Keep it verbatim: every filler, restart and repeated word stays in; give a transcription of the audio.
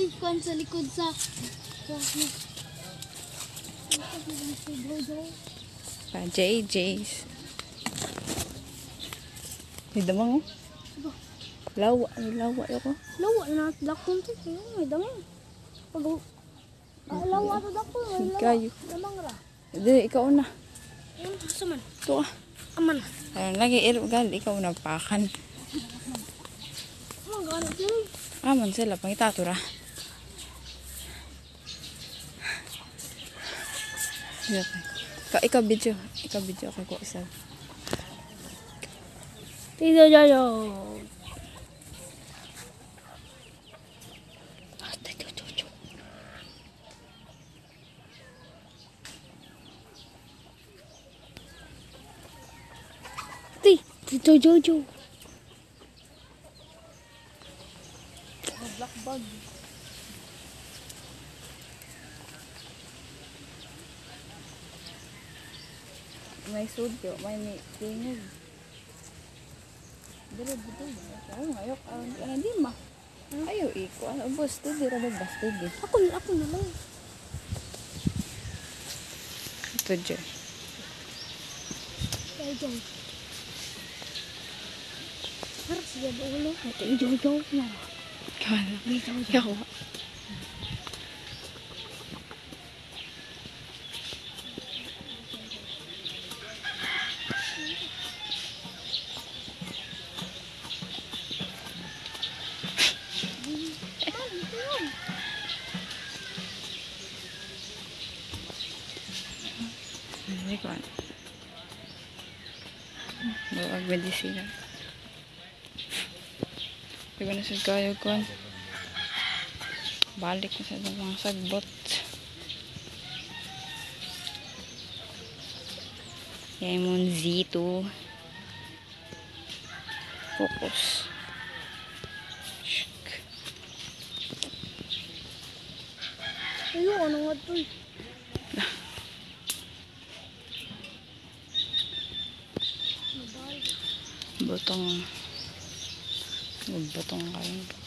Uy, kuan sa likod sa... Pa J J's. May damang oh. Lawa, lawa ako. Lawa na dakon to. May damang. Pag... Ah, lawa to dakon. May lawa. Kayo. Damang ra. Hindi, ikaw na. Ano, saman? Ito ah. Aman. Ayun, lagi irugal, ikaw na pakan. Aman, gano'n sila. Aman sila, pangitatura. Okay. Ikaw, ikaw video. Ikaw video ako ko isa. Tito Jojo. Tito Jojo. Tito Jojo. Black bag. May sudyo, may may tingog. Dili dito. Ay, ayok aron ka na di ma. Ayo iko, ano ubos to di ra bastig. Ako, ako na lang. Ito dyan. Jojo. Harap siya ba ulo? Ito yung Jojo na. Kala. Jojo. Yawa. Ini kan. Bawa medisina. Iba na sa kayo kon. Balik na sa mga sagbot. Lemon Z two. Focus. Ayo, ano nga ito? Botong. Botong kayo.